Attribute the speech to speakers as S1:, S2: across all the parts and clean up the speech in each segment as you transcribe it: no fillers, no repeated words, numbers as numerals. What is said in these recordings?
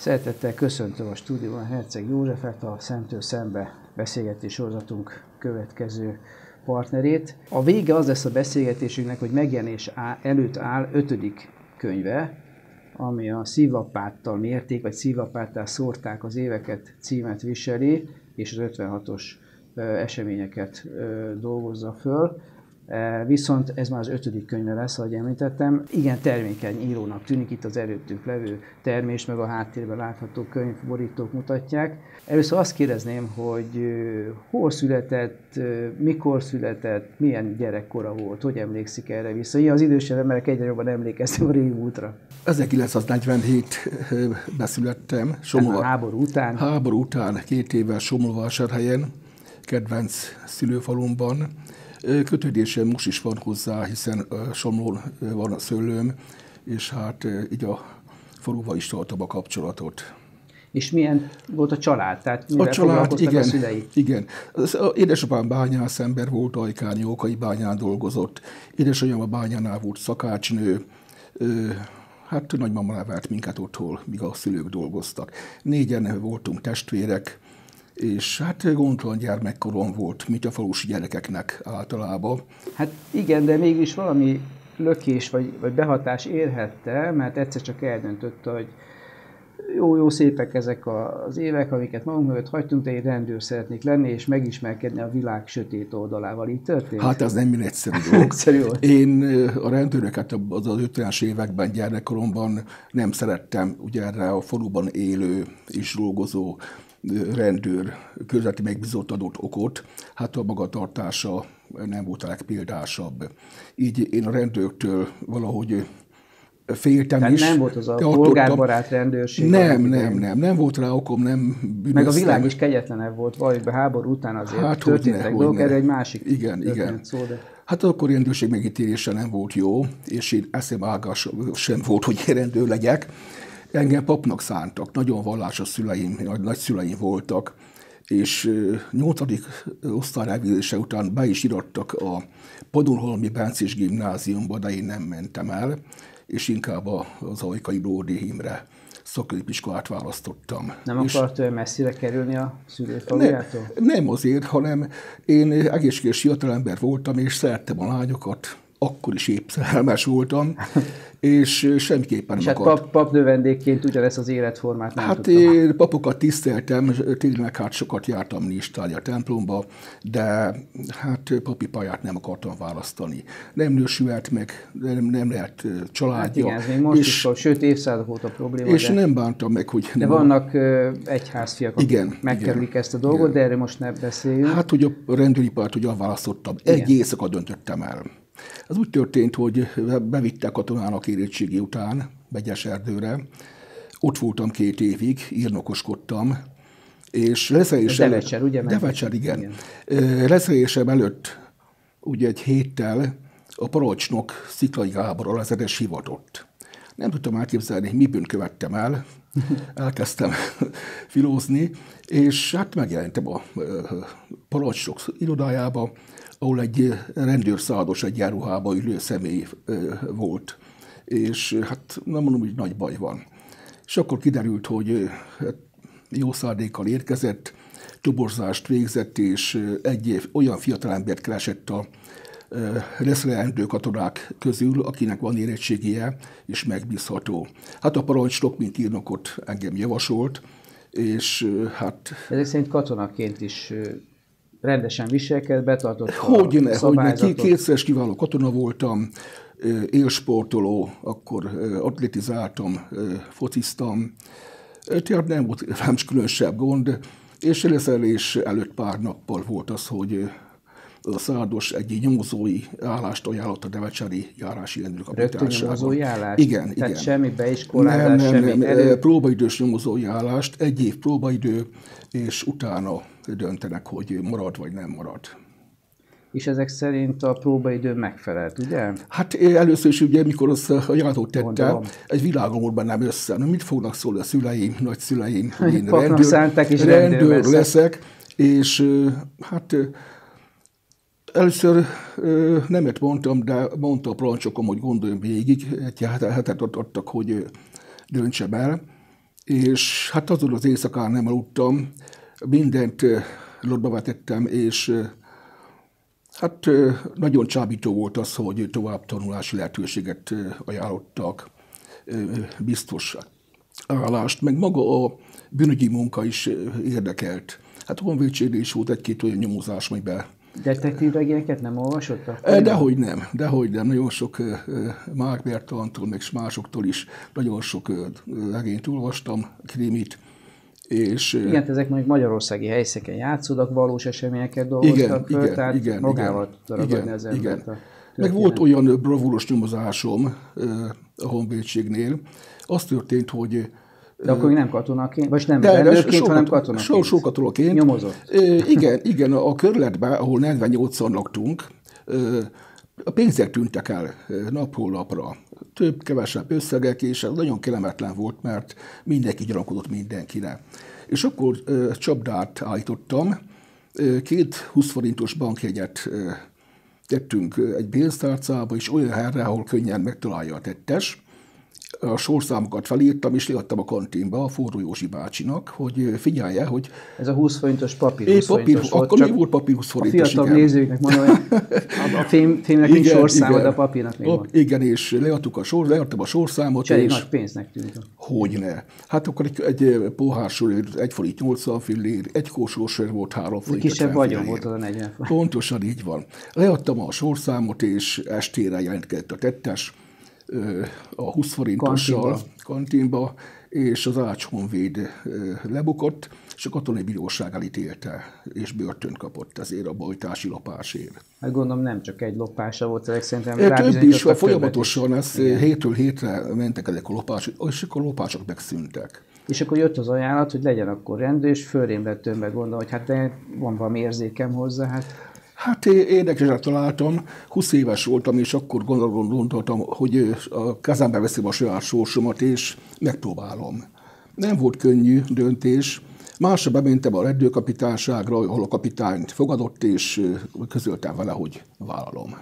S1: Szeretettel köszöntöm a stúdióban Herceg Józsefet, a Szemtől Szembe beszélgetés sorozatunk következő partnerét. A vége az lesz a beszélgetésünknek, hogy megjelenés előtt áll 5. könyve, ami a Szívlapáttal mérték, vagy Szívlapáttal szórták az éveket címet viseli, és az 56-os eseményeket dolgozza föl. Viszont ez már az 5. könyve lesz, ahogy említettem. Igen, termékeny írónak tűnik, itt az előttünk levő termés, meg a háttérben látható könyvborítók mutatják. Először azt kérdezném, hogy hol született, mikor született, milyen gyerekkora volt, hogy emlékszik erre vissza? Ilyen az idősebb emberek egyre jobban emlékeztem a régmúltra.
S2: 1947-ben születtem.
S1: Háború után?
S2: Háború után, 2 évvel Somlóvásárhelyen, kedvenc szülőfalumban. Kötődésem most is van hozzá, hiszen Somlón van a szőlőm, és hát így a faluval is tartom a kapcsolatot.
S1: És milyen volt a család? Tehát
S2: a család, igen,
S1: a szülei?
S2: Igen. Az édesapám bányász ember volt, Ajkányi Ókai bányán dolgozott. Édesanyám a bányánál volt szakácsnő. Hát nagymama nevelt minket otthon, míg a szülők dolgoztak. 4-en voltunk testvérek, és hát gondtalan gyermekkorom volt, mint a falusi gyerekeknek általában.
S1: Hát igen, de mégis valami lökés vagy behatás érhette, mert egyszer csak eldöntötte, hogy jó szépek ezek az évek, amiket magunk mögött hagytunk, de én rendőr szeretnék lenni, és megismerkedni a világ sötét oldalával. Így történt?
S2: Hát ez nem egyszerű dolog.
S1: Egyszerű volt.
S2: Én a rendőröket az 50-es években, gyermekkoromban nem szerettem, ugye erre a faluban élő és dolgozó rendőr közveti megbízott adott okot, hát a magatartása nem volt a legpéldásabb. Így én a rendőrtől valahogy féltem.
S1: Tehát
S2: is.
S1: Nem volt az a polgárbarát rendőrség?
S2: Nem volt rá okom, nem bűnöztem.
S1: Meg a világ is kegyetlenebb volt, valójában háború után azért hát, történtek dolgok, erre egy másik
S2: igen.
S1: Szó, de...
S2: Hát akkor rendőrség megítélése nem volt jó, és én eszem ágas sem volt, hogy rendőr legyek. Engem papnak szántak, nagyon vallásos szüleim, nagyszüleim voltak, és 8. osztály elvégzése után be is irattak a Padonhalmi Bencés gimnáziumba, de én nem mentem el, és inkább az Ajkai Lórdi Imre szakközépiskolát választottam.
S1: Nem akart olyan messzire kerülni a szülőfalujától?
S2: Nem azért, hanem én egészséges fiatalember voltam, és szerettem a lányokat, akkor is épp szerelmes voltam, és semmiképpen nem akart.
S1: Hát papnövendékként ugyanezt az életformát nem tudtam.
S2: Én papokat tiszteltem, tényleg hát sokat jártam Nistáli a templomba, de hát papi pályát nem akartam választani. Nem nősült meg, nem lehet családja.
S1: Hát igen, ez még most is, sőt évszázadok óta probléma.
S2: És nem bántam meg, hogy...
S1: De vannak egyházfiak, akik megkerülik ezt a dolgot, igen. De erre most ne beszéljünk.
S2: Hát, hogy a rendőripart ugyan választottam. Egy éjszaka döntöttem el. Ez úgy történt, hogy bevittek katonának érettségi után Begyeserdőre. Ott voltam 2 évig, írnokoskodtam, és leszerelésem...
S1: Devecser, ugye?
S2: Devecser, igen. Leszerelésem előtt ugye egy héttel a parancsnok Sziklai Gábor alazeres hivatott. Nem tudtam elképzelni, miből követtem el. Elkezdtem filózni, és hát megjelentem a parancsnok irodájába, ahol egy rendőrszálados egyenruhába ülő személy volt. És hát nem mondom, hogy nagy baj van. És akkor kiderült, hogy jó szándékkal érkezett, toborzást végzett, és egy olyan fiatalembert keresett a leszerelendő katonák közül, akinek van érettségie, és megbízható. Hát a parancsnok, mint írnokot engem javasolt, és hát...
S1: Ezek szerint katonaként is rendesen viselkedett, betartotta
S2: a szabályzatot.
S1: Kétszeres
S2: kiváló katona voltam, élsportoló, akkor atletizáltam, fociztam, tehát nem volt rám különösebb gond, és leszerelés előtt pár nappal volt az, hogy a szálados egy nyomozói állást ajánlott a devecseri járási rendőrkapitányságban.
S1: Rögtön nyomozói állást?
S2: Igen.
S1: Tehát semmi beiskolázás, semmi elő?
S2: Próbaidős nyomozói állást, 1 év próbaidő, és utána döntenek, hogy marad vagy nem marad.
S1: És ezek szerint a próbaidő megfelelt, ugye?
S2: Hát először is, ugye, mikor azt a ajánlatot tettem, egy világom volt bennem össze. Na, mit fognak szólni a szüleim, nagyszüleim, hogy én rendőr leszek, és hát először nemet mondtam, de mondta a parancsokom, hogy gondoljam végig, egy hetet adtak, hogy döntsem el, és hát azon az éjszakán nem aludtam, mindent lotba vetettem, és hát nagyon csábító volt az, hogy tovább tanulási lehetőséget ajánlottak, biztos állást, meg maga a bűnügyi munka is érdekelt. Hát a honvédségnél is volt egy-két olyan nyomozás, amiben...
S1: Detektívregényeket nem olvasottak?
S2: Dehogy nem. Nagyon sok Márk Bertalantól, meg másoktól is nagyon sok regényt olvastam, krimit. És,
S1: igen, ezek mondjuk magyarországi helyszínen játszódnak, valós eseményeket dolgoztak föl, tehát magával tudta ragadni az embert.
S2: Meg volt olyan bravúros nyomozásom a honvédségnél. Az történt, hogy...
S1: De akkor nem katonaként, vagy nem rendőrként, hanem katonaként.
S2: Sok katonaként.
S1: Nyomozott.
S2: Igen, a körletben, ahol 48-an laktunk, a pénzek tűntek el napról napra. Több-kevesebb összegek, és ez nagyon kellemetlen volt, mert mindenki gyanakodott mindenkire. És akkor csapdát állítottam, 2 20 forintos bankjegyet tettünk egy pénztárcába, és olyan helyre, ahol könnyen megtalálja a tettes. A sorszámokat felírtam, és leadtam a kantinba a Forró Józsi bácsinak, hogy figyelje, hogy...
S1: Ez a 20 forintos papír 20 forintos volt.
S2: Akkor még volt papír 20 forintos,
S1: a fiatal nézőknek mondom, hogy a filmnek nincs sorszáma, de a papírnak még van.
S2: Igen, és leadtam a sorszámot.
S1: És nagy pénznek tűnt.
S2: Hogyne. Hát akkor egy pohár sör 1 forint 80 fillér, egy kósor sör volt 3 forint.
S1: Kisebb vagyon volt az a 40 forint.
S2: Pontosan így van. Leadtam a sorszámot, és estére jelentkezett a tettes a 20 forintossal kantinba, és az Ács honvéd lebukott, és a katonai bíróság elítélte, és börtönt kapott ezért a bojtási lopásért.
S1: Hát gondolom nem csak egy lopása volt, ezek szerintem
S2: több is, folyamatosan ez hétről hétre mentek ezek a lopások, és akkor a lopások megszűntek.
S1: És akkor jött az ajánlat, hogy legyen akkor rendőr, és fölém lett többbe gondolom, hogy hát de van valami érzékem hozzá,
S2: Hát érdekesre találtam, 20 éves voltam, és akkor gondoltam, hogy a kezembe veszem a saját sorsomat, és megpróbálom. Nem volt könnyű döntés. Másra bementem a rendőrkapitányságra, ahol a kapitányt fogadott, és közöltem vele, hogy vállalom.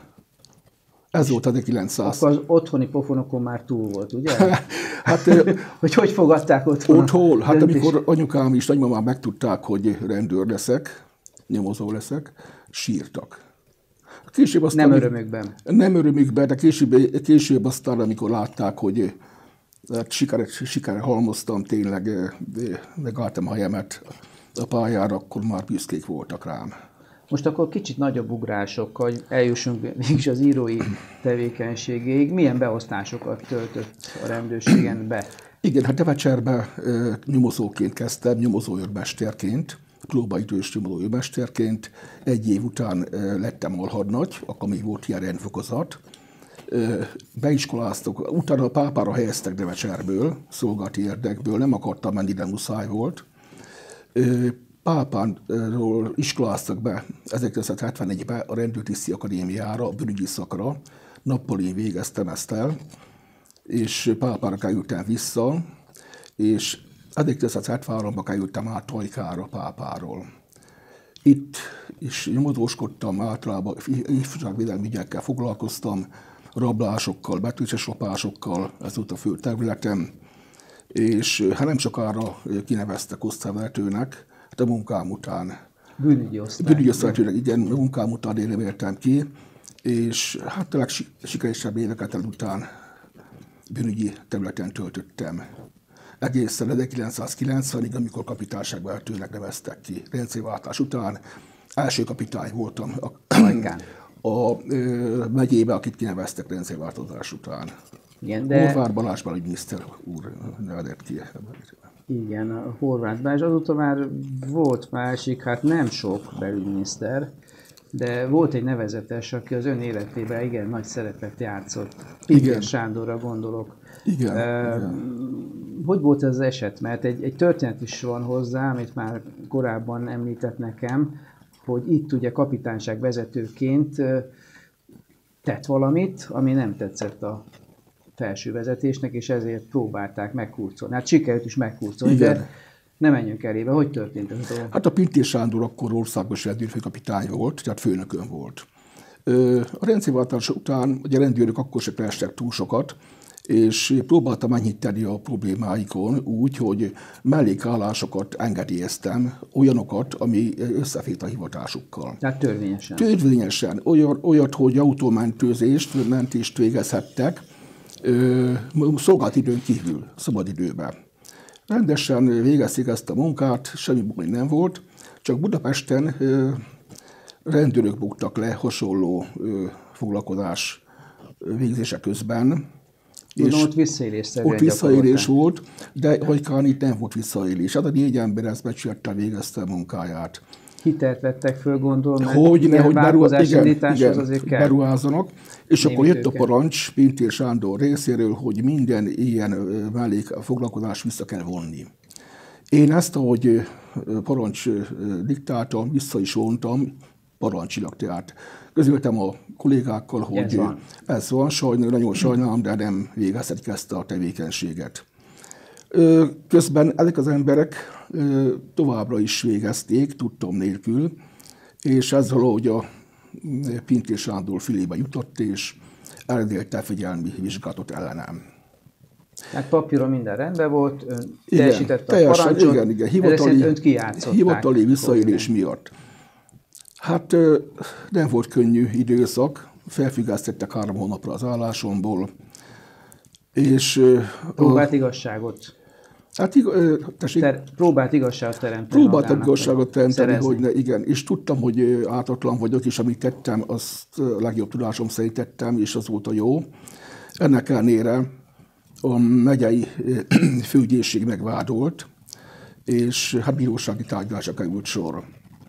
S2: Ez volt 1900.
S1: Akkor az otthoni pofonokon már túl volt, ugye? Hát, hogy fogadták otthon?
S2: Hát amikor anyukám és nagymamám megtudták, hogy rendőr leszek, nyomozó leszek, sírtak. Később aztán,
S1: nem örömükben.
S2: Nem örömükben, de később aztán, amikor látták, hogy hát sikerre halmoztam, tényleg megálltam a helyemet a pályára, akkor már büszkék voltak rám.
S1: Most akkor kicsit nagyobb ugrásokkal eljussunk mégis az írói tevékenységéig. Milyen beosztásokat töltött a rendőrségen be?
S2: Igen, hát Devecserben nyomozóként kezdtem, nyomozóőrmesterként, próbaidős nyomozóőrmesterként. 1 év után lettem alhadnagy, akkor még volt ilyen rendfokozat. Beiskoláztak, utána a pápára helyeztek Devecserből, szolgálati érdekből, nem akartam menni, de muszáj volt. Pápánról iskoláztak be 1971-ben a Rendőrtiszti Akadémiára, a bűnügyi szakra. Nappal végeztem ezt el, és Pápára kerültem vissza, és 1973-ban kerültem át Tajkára Pápáról. Itt is nyomozóskodtam, általában ifjúságvédelmi ügyekkel foglalkoztam, rablásokkal, betűcses lopásokkal, ez volt a fő területem, és hát nem sokára kineveztek osztályvezetőnek, a munkám után.
S1: Bűnügyi
S2: osztályvezetőnek, igen, munkám után én értem ki, és hát tényleg sikeresebb éveket után bűnügyi területen töltöttem. Egészen 1990-ig, amikor kapitányságvezetőnek neveztek ki. Rendszerváltás után első kapitány voltam a megyébe, akit kineveztek rendszerváltozás után.
S1: Igen, de...
S2: Horváth Balázs belügyminiszter úr nevezett ki.
S1: Igen, a Horváth Balázs. Azóta már volt másik, hát nem sok belügyminiszter, de volt egy nevezetes, aki az ön életében igen nagy szerepet játszott. Pintér Sándorra gondolok.
S2: Igen.
S1: Hogy volt ez az eset? Mert egy történet is van hozzá, amit már korábban említett nekem, hogy itt ugye kapitányság vezetőként tett valamit, ami nem tetszett a felső vezetésnek, és ezért próbálták meghurcolni. Hát sikerült is meghurcolni, de ne menjünk elébe. Hogy történt ez?
S2: Hát a Pintér Sándor akkor országos rendőrfőkapitány volt, tehát főnökön volt. A rendszerváltás után ugye a rendőrök akkor se kerestek túl sokat, és próbáltam enyhíteni a problémáikon úgy, hogy mellékállásokat engedélyeztem, olyanokat, ami összefért a hivatásukkal.
S1: Tehát törvényesen?
S2: Törvényesen. Olyat, hogy mentést végezhettek szolgálati időn kívül, szabadidőben. Rendesen végezték ezt a munkát, semmi baj nem volt, csak Budapesten rendőrök buktak le hasonló foglalkozás végzése közben.
S1: És ott visszaélésszerűen
S2: ott visszaélés volt, de Hajkán itt nem volt visszaélés. Hát a 4 ember ezt becsülettel végezte a munkáját.
S1: Hitelt vettek föl, gondolom, mert
S2: hogy
S1: változásindításhoz azért kell.
S2: Beruházzanak, és akkor jött a parancs Pintér Sándor részéről, hogy minden ilyen mellékfoglalkozást vissza kell vonni. Én ezt, ahogy parancs diktáltam, vissza is vontam, parancsilag, tehát közöltem a kollégákkal, hogy ez van, nagyon sajnálom, de nem végezhetik ezt a tevékenységet. Közben ezek az emberek továbbra is végezték, tudtom nélkül, és ez valahogy a Pintér Sándor fülébe jutott, és elrendelte figyelmi vizsgálatot ellenem.
S1: Hát papíron minden rendben volt, ön teljesítette a parancsot,
S2: igen, hivatali visszaélés miatt. Hát nem volt könnyű időszak, felfüggesztettek 3 hónapra az állásomból, és...
S1: Próbált igazságot.
S2: Hát
S1: próbált igazságot teremteni.
S2: Próbáltam igazságot teremteni, hogy igen, és tudtam, hogy ártatlan vagyok, és amit tettem, azt legjobb tudásom szerint tettem, és az volt a jó. Ennek ellenére a megyei főügyészség megvádolt, és hát bírósági tárgyalásra került sor.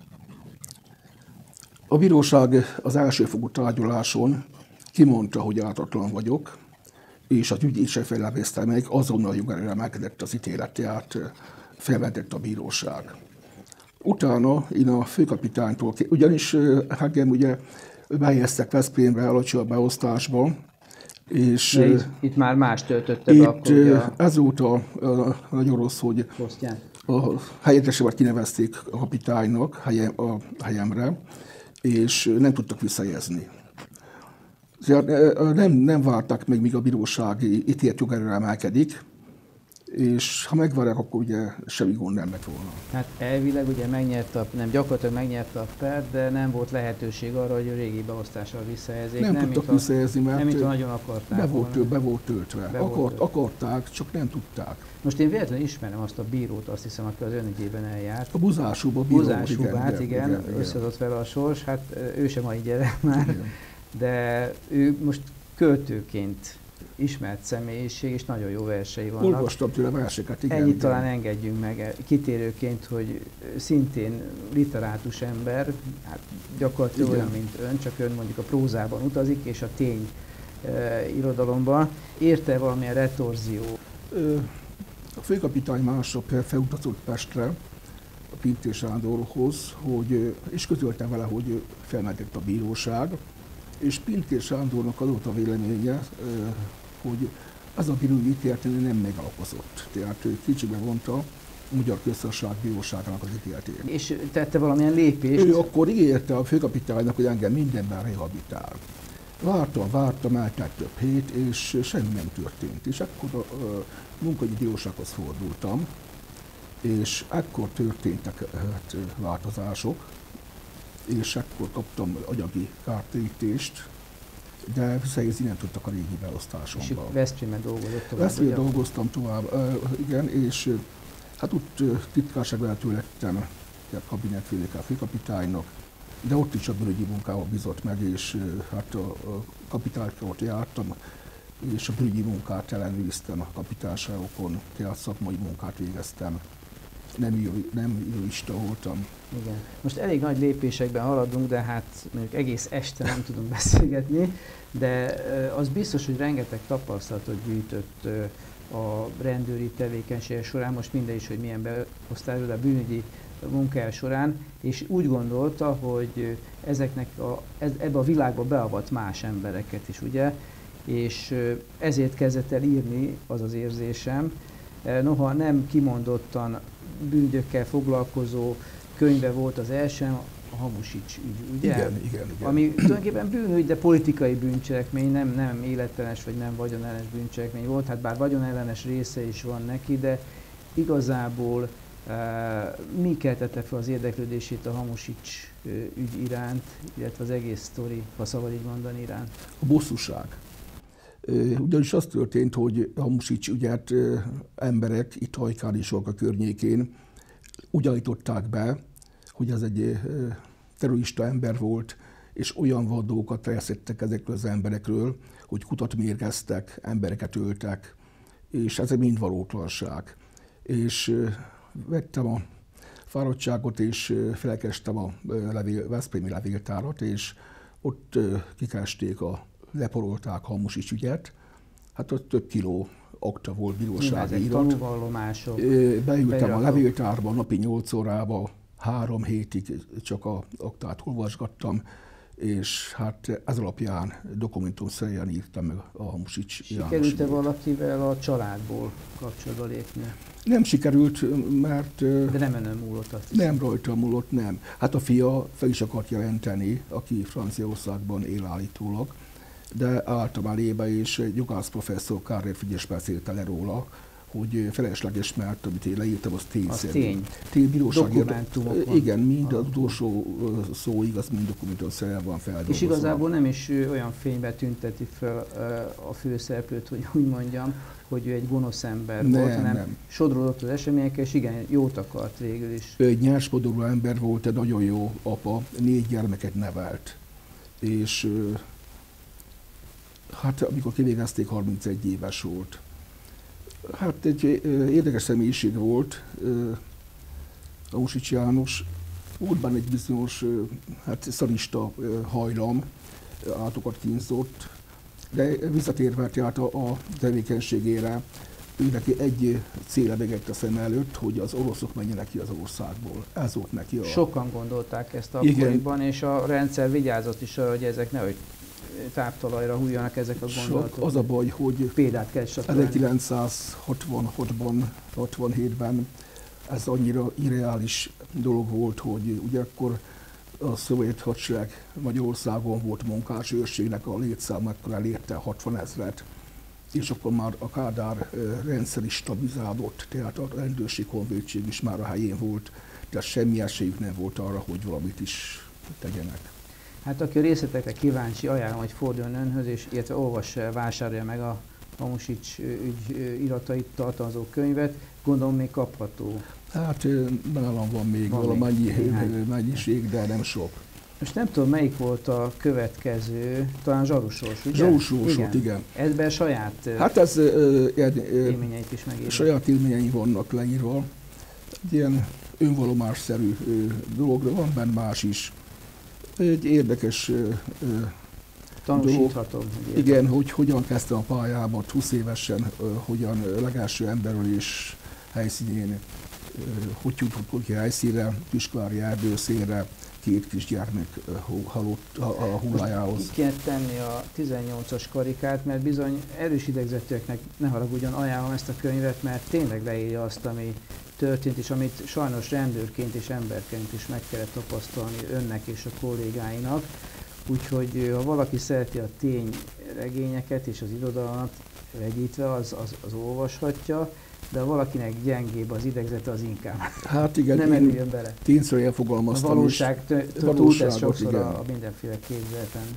S2: A bíróság az elsőfokú tárgyaláson kimondta, hogy ártatlan vagyok, és az ügyészség fellebbezte meg, azonnal jogerőre emelkedett az ítélet, tehát felvetett a bíróság. Utána én a főkapitánytól, ugyanis engem ugye behelyeztek Veszprémbe alacsonyabb beosztásban, és
S1: itt már más töltötte be akkor ugye
S2: ezóta nagyon rossz, hogy a helyettesemet kinevezték a kapitánynak a helyemre, és nem tudtak visszajelzni. Nem várták meg, míg a bíróság ítélet jogerőre emelkedik, és ha megvárják, akkor ugye semmi gond nem lett volna.
S1: Hát elvileg ugye gyakorlatilag megnyerte a pert, de nem volt lehetőség arra, hogy a régi beosztással visszahelyezzék.
S2: Nem tudtak visszahelyezni, mert
S1: nem, mint nagyon akarták
S2: be volt töltve. Akarták, csak nem tudták.
S1: Most én véletlenül ismerem azt a bírót, azt hiszem, aki az önügyében eljárt.
S2: A Buzás Hubát,
S1: igen, összeadott vele a sors, hát ő sem mai gyerek már, igen. De ő most költőként ismert személyiség, és nagyon jó versei vannak.
S2: Olvastam tőle verseket, igen.
S1: Ennyit talán engedjünk meg kitérőként, hogy szintén literátus ember, hát gyakorlatilag olyan, mint ön, csak ön mondjuk a prózában utazik, és a tény irodalomban. Érte valamilyen retorzió?
S2: A főkapitány másnap felutazott Pestre, a Pintér Sándorhoz, és közölte vele, hogy felmentett a bíróság, és Pintér Sándornak az volt a véleménye, hogy az a bírói ítélet nem megalapozott. Tehát ő kicsibe vonta a Magyar Köztársaság Bíróságának az ítéletét.
S1: És tette valamilyen lépést?
S2: Ő akkor ígérte a főkapitánynak, hogy engem mindenben rehabilitál. Vártam, eltelt több hét, és semmi nem történt. És akkor a munkahogyi bírósághoz fordultam, és akkor történtek változások, és akkor kaptam anyagi kártérítést, de visszahelyezni nem tudtak a régi beosztásomba.
S1: És Veszprémben dolgozott tovább?
S2: Veszprémben dolgoztam tovább, igen, és hát ott titkárságvezető lettem, kabinetfőnöke a főkapitánynak, de ott is a bűnügyi munkával bizott meg, és hát a kapitányként jártam, és a bűnügyi munkát ellenőriztem a kapitányságokon, tehát szakmai munkát végeztem. Nem jurista voltam.
S1: Igen. Most elég nagy lépésekben haladunk, de hát mondjuk egész este nem tudunk beszélgetni, de az biztos, hogy rengeteg tapasztalatot gyűjtött a rendőri tevékenysége során, most mindegy is, hogy milyen beosztású, de a bűnügyi munkája során, és úgy gondolta, hogy ebbe a világba beavat más embereket is, ugye? És ezért kezdett el írni, az az érzésem, noha nem kimondottan bűnügyökkel foglalkozó könyve volt az első, a Hamusics ügy, ugye?
S2: Igen.
S1: Ami tulajdonképpen bűnügy, de politikai bűncselekmény, nem életlenes vagy nem vagyonellenes bűncselekmény volt, hát bár vagyonellenes része is van neki, de igazából mi keltette fel az érdeklődését a Hamusics ügy iránt, illetve az egész sztori, ha szabad így mondani, iránt?
S2: A bosszúság. Ugyanis az történt, hogy Hamusics ügyet emberek itt Hajkán és Olka környékén úgy állították be, hogy ez egy terrorista ember volt, és olyan vadókat reszettek ezekről az emberekről, hogy kutat mérgeztek, embereket öltek, és ez mind valótlanság. És vettem a fáradtságot, és felkerestem a veszprémi levéltárat, és ott kikeresték, leporolták Hamusics ügyet. Hát ott több kiló akta volt, bírósági irat.
S1: Tanúvallomások.
S2: Beültem a levéltárba napi 8 órába, 3 hétig csak a aktát olvasgattam, és hát ez alapján dokumentumszerűen írtam meg a Hamusics János.
S1: Sikerült-e valakivel a családból kapcsolatba lépni?
S2: Nem sikerült, mert...
S1: De nem önön múlott, azt hiszem.
S2: Nem rajta múlott, nem. Hát a fia fel is akart jelenteni, aki Franciaországban él állítólag, de álltam elébe, és egy jogász professzor Kárler Frigyes beszélte le róla, hogy felesleges, mert amit én leírtam, az tényszerű.
S1: Dokumentumok.
S2: Igen, mind az utolsó szó igaz, mind dokumentumszerűen van feldolgozva.
S1: És igazából nem is olyan fénybe tünteti fel a főszereplőt, hogy úgy mondjam, hogy ő egy gonosz ember volt, hanem sodródott az eseményekkel, és igen, jót akart végül is.
S2: Ő egy nyerspodorú ember volt, egy nagyon jó apa, 4 gyermeket nevelt. És hát amikor kivégezték, 31 éves volt. Hát egy érdekes személyiség volt Hamusics János. Volt benne egy bizonyos szadista hajlam, állatokat kínzott, de visszatérve tehát a tevékenységére, ő neki egy cél lebegett a szem előtt, hogy az oroszok menjenek ki az országból. Ez volt neki a...
S1: Sokan gondolták ezt akkoriban, és a rendszer vigyázott is arra, hogy ezek nehogy táptalajra hújjanak ezek a gondolatok.
S2: Az a baj, hogy
S1: példát kell statuálni.
S2: 1966-ban, 67-ben ez annyira irreális dolog volt, hogy ugye akkor a szovjet hadsereg Magyarországon volt munkásőrségnek a létszám, akkor elérte 60 000, és akkor már a Kádár rendszer is stabilizálódott, tehát a rendőrség, honvédség is már a helyén volt, tehát semmi esélyük nem volt arra, hogy valamit is tegyenek.
S1: Hát aki a részletekre kíváncsi, ajánlom, hogy forduljon önhöz, és illetve vásárolja meg a Hamusics ügy iratait tartalmazó könyvet. Gondolom még kapható.
S2: Hát nálam van még valamennyi mennyiség, de nem sok.
S1: Most nem tudom, melyik volt a következő, talán Zsarusors, ugye?
S2: Zsarusors, igen.
S1: Ebben saját élményeit is megírva.
S2: Saját élményei vannak leírva. Ilyen önvallomásszerű dolog, de van benne más is. Egy érdekes
S1: tanúsíthatom.
S2: Igen, hogy hogyan kezdte a pályámat 20 évesen, hogyan legelső emberölés helyszínén, hogy jutott ki helyszínre, Kisvári erdőszélre, 2 kisgyermek halott a hullájához.
S1: Ki kell tenni a 18-as karikát, mert bizony erős idegzetűeknek, ne haragudjon, ajánlom ezt a könyvet, mert tényleg leírja azt, ami történt, és amit sajnos rendőrként és emberként is meg kellett tapasztalni önnek és a kollégáinak. Úgyhogy ha valaki szereti a tényregényeket és az irodalmat vegyítve, az olvashatja, de ha valakinek gyengébb az idegzete, az inkább.
S2: Hát igen,
S1: nem merüljön bele.
S2: Tényszerűen fogalmaztam.
S1: A valóság túltesz sokszor a mindenféle képzeleten.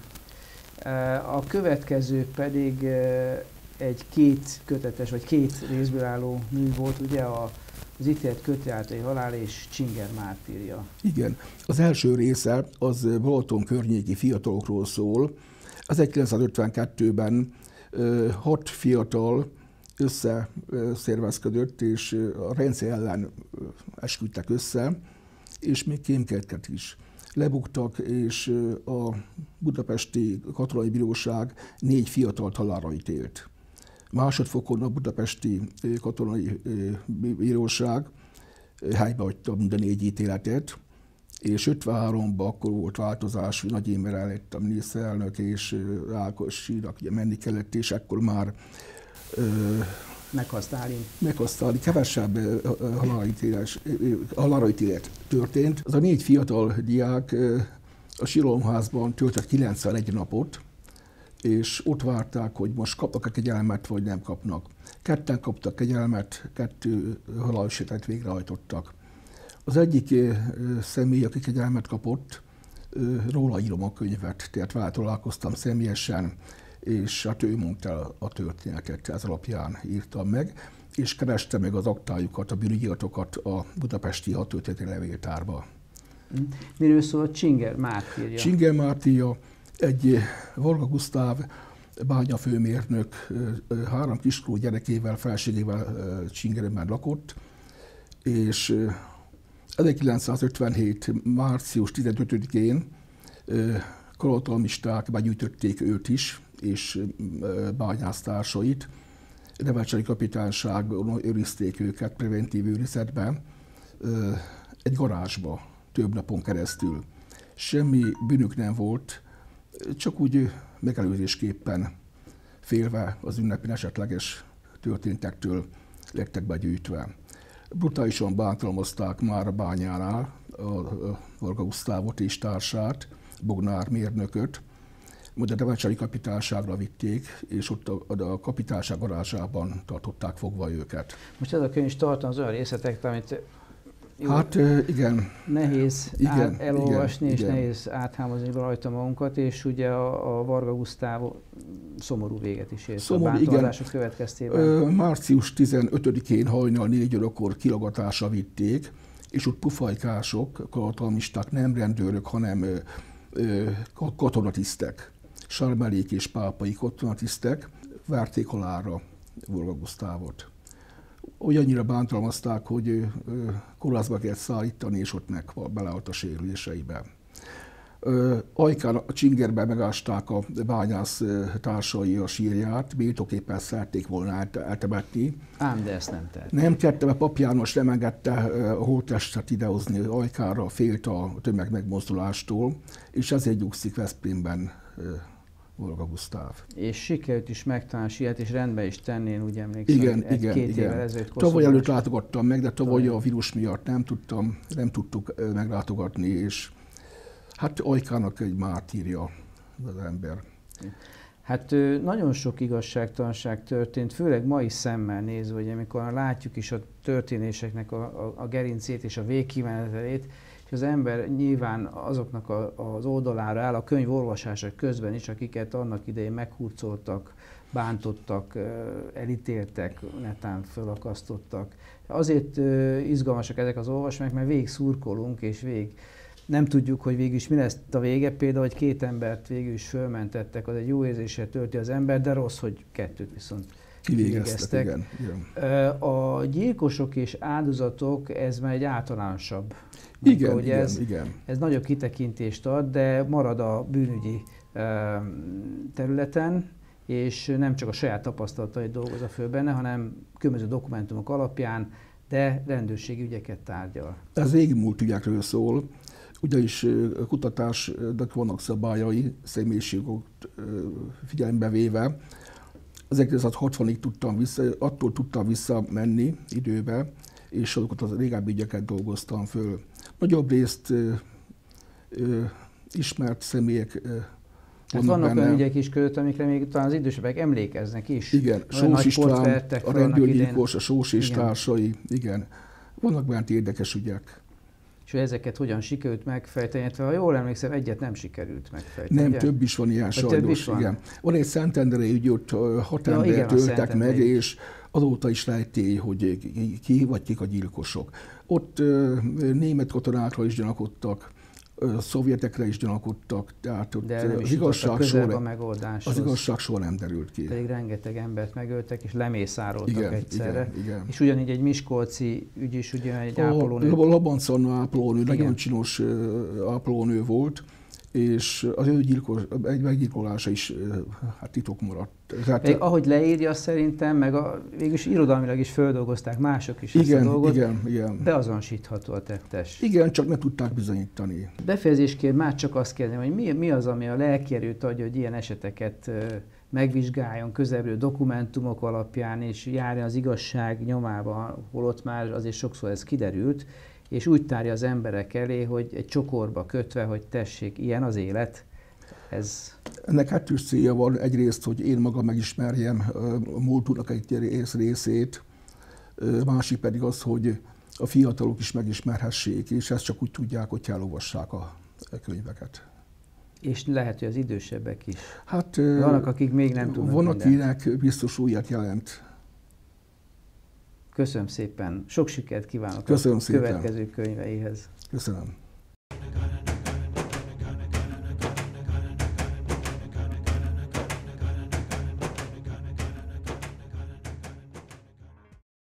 S1: A következő pedig egy 2 kötetes, vagy 2 részből álló mű volt, ugye az ítélet Kötőáltai halál és Csinger mártírja.
S2: Igen. Az első része az Balaton környéki fiatalokról szól. 1952-ben 6 fiatal összeszervezkedett, és a rendszer ellen esküdtek össze, és még kémkedtek is. Lebuktak, és a budapesti katonai bíróság 4 fiatalt halálra ítélt. Másodfokon a budapesti katonai bíróság helybehagyta mind a 4 ítéletet, és 53-ban akkor volt változás, hogy Nagy Imre lett a miniszterelnök, és Ákos sírak menni kellett, és akkor már Meghalt, kevesebb halálra ítélet történt. Az a 4 fiatal diák a síralomházban töltött 91 napot, és ott várták, hogy most kapnak-e kegyelmet, vagy nem kapnak. 2 kaptak kegyelmet, 2 halálos ítéletet végrehajtottak. Az egyik személy, aki kegyelmet kapott, róla írom a könyvet, tehát vele találkoztam személyesen, és hát ő mondta el a történetet, ez alapján írtam meg, és kereste meg az aktájukat, a bűnügyiratokat a budapesti hadtörténeti levéltárba.
S1: Miről szól a Csinger mártírja?
S2: Csinger mártírja egy Varga Gusztáv bányafőmérnök 3 kiskorú gyerekével, felségével Csingerben lakott, és 1957. március 15-én kalatalmisták begyűjtötték őt is, és bányásztársait. Nevelcseri kapitányságon őrizték őket preventív őrizetben egy garázsba több napon keresztül. Semmi bűnük nem volt, csak úgy megelőzésképpen félve az ünnepén esetleges történtektől lettek begyűjtve. Brutálisan bántalmazták már a bányánál a Varga Gusztávot és társát, Bognár mérnököt, majd a nevelcseri kapitányságra vitték, és ott a kapitányság garázsában tartották fogva őket.
S1: Most ez a könyv is tartalmaz olyan részletek, amit
S2: hát igen.
S1: Nehéz elolvasni, és nehéz áthámozni rajta magunkat, és ugye a Varga Gusztáv szomorú véget is ért a bántalmazások következtében.
S2: Március 15-én hajnal 4 órakor kilagatásra vitték, és ott pufajkások, kalatalmisták, nem rendőrök, hanem katonatisztek, sarmelék és pápai katonatisztek verték halálra Varga Gusztávot. Olyannyira bántalmazták, hogy kórházba kellett szállítani, és ott belehalt a sérüléseibe. Ajkán, a Csingerben megásták a bányász társai a sírját, méltóképpen szerették volna eltemetni.
S1: Ám, de ezt nem tette.
S2: Nem tette, mert Pap János nem engedte a holttestet idehozni Ajkára, félt a tömeg megmozdulástól, és ezért nyugszik Veszprémben Varga Gusztáv.
S1: És sikerült is megtalálni siet, és rendbe is tenni, én úgy emlékszem,
S2: igen.
S1: évvel ezelőtt.
S2: Tavaly előtt látogattam meg, de tavaly a vírus miatt nem tudtuk meglátogatni, és hát Ajkának egy mártírja az ember.
S1: Hát nagyon sok igazságtalanság történt, főleg mai szemmel nézve, hogy amikor látjuk is a történéseknek a gerincét és a végkimenetelét, és az ember nyilván azoknak az oldalára áll a könyv olvasása közben is, akiket annak idején meghurcoltak, bántottak, elítéltek, netán fölakasztottak. Azért izgalmasak ezek az olvasmányok, mert végig szurkolunk, és nem tudjuk, hogy végül is mi lesz a vége. Például, hogy 2 embert végül is fölmentettek, az egy jó érzéssel tölti az ember, de rossz, hogy 2 viszont kivégeztek. Igen. A gyilkosok és áldozatok, ez már egy általánosabb. Ez nagyobb kitekintést ad, de marad a bűnügyi területen, és nem csak a saját tapasztalatait dolgozza föl benne, hanem különböző dokumentumok alapján, de rendőrségi ügyeket tárgyal.
S2: Ez régmúlt ügyekről szól, ugyanis kutatásnak vannak szabályai, személyiségok figyelembe véve. 1960-ig attól tudtam visszamenni időbe, és azokat az régebbi ügyeket dolgoztam föl. Nagyobb részt ismert személyek
S1: vannak olyan ügyek is között, amikre még talán az idősebbek emlékeznek is.
S2: Igen, Sós István, a rendőrgyilkos, a Sós és társai, igen. Vannak bent érdekes ügyek.
S1: És hogy ezeket hogyan sikerült megfejteni, ha jól emlékszem, egyet nem sikerült megfejteni.
S2: Nem, ugye? Több is van ilyen sajnos. Igen. Van egy szentendrei ügy, ott 6 embert öltek meg, és azóta is rejtély, hogy ki vagy kik a gyilkosok. Ott német katonákra is gyanakodtak, szovjetekre is gyanakodtak, tehát ott az igazság soha nem derült ki.
S1: Pedig rengeteg embert megöltek, és lemészároltak egyszerre.
S2: Igen.
S1: És ugyanígy egy miskolci ügy is, ugye egy ápolónő.
S2: A Labancon ápolónő, nagyon csinos ápolónő volt, és az ő meggyilkolása is hát titok maradt.
S1: Tehát, ahogy leírja szerintem, meg végülis irodalmilag is földolgozták mások is ezt a dolgot,
S2: igen.
S1: beazonosítható a tettes.
S2: Igen, csak nem tudták bizonyítani.
S1: Befejezésként már csak azt kérdezem, hogy mi az, ami a lelki erőt adja, hogy ilyen eseteket megvizsgáljon közelről dokumentumok alapján, és járja az igazság nyomába, holott már azért sokszor ez kiderült, és úgy tárja az emberek elé, hogy egy csokorba kötve, hogy tessék, ilyen az élet.
S2: Ennek kettős célja van. Egyrészt, hogy én magam megismerjem a múltunknak egy részét, másik pedig az, hogy a fiatalok is megismerhessék, és ezt csak úgy tudják, hogy elolvassák a könyveket.
S1: És lehet, hogy az idősebbek is.
S2: Hát,
S1: vannak, akik még nem tudnak
S2: Van, akinek biztos újat jelent.
S1: Köszönöm szépen. Sok sikert kívánok
S2: Köszönöm
S1: a következő könyveihez.
S2: Köszönöm.